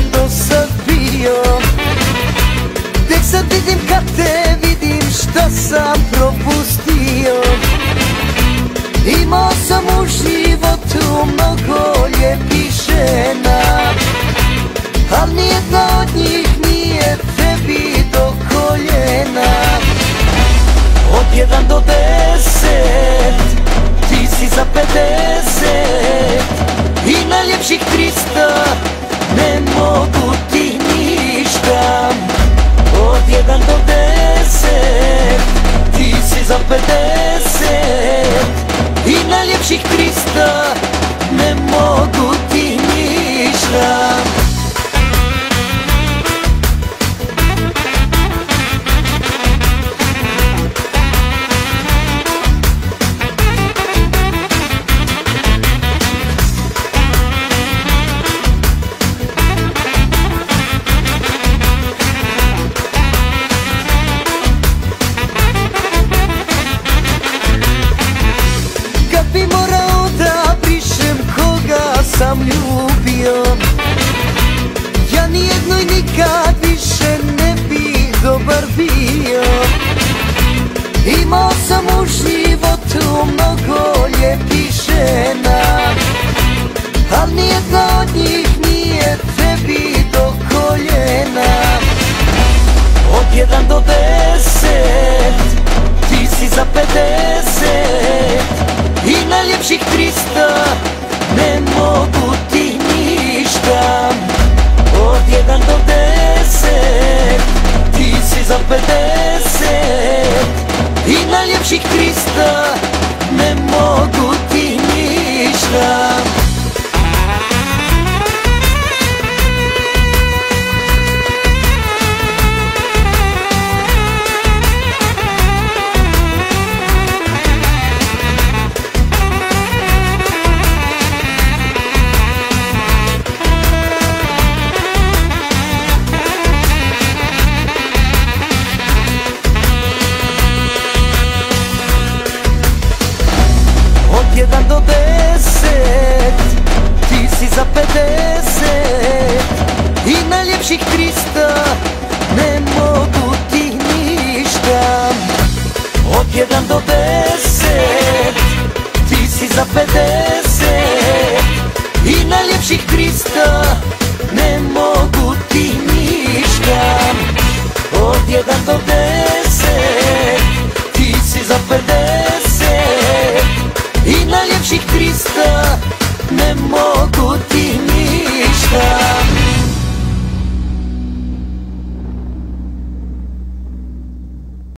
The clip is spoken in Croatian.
do sad bio. Tek sad vidim kad te vidim šta sam propustio. Imao sam u životu mnogo lijepih žena, al nijedna od njih nije tebi do koljena. Od 1 do 10 ti si za 50 i najljepših 300 ne mogu ti ništa. Od 1 do 10 ti si za 50 i najljepših 300 ne mogu ti ništa. Bi morao da brišem koga sam ljubio, ja nijednoj nikad više ne bi dobar bio. Imao sam u životu mnogo lijepih žena, al nijedna od njih nije tebi do koljena. Od 1 do 10 ti si za 50 i najljepših 300 ne mogu ti ništa. Od 1 do 10 ti si za 50 i najljepših 300 ne mogu ti ništa. Od 1 do 10 ti si za 50 i najljepših 300 ne mogu ti ništa. Od 1 do 10 ti si za 50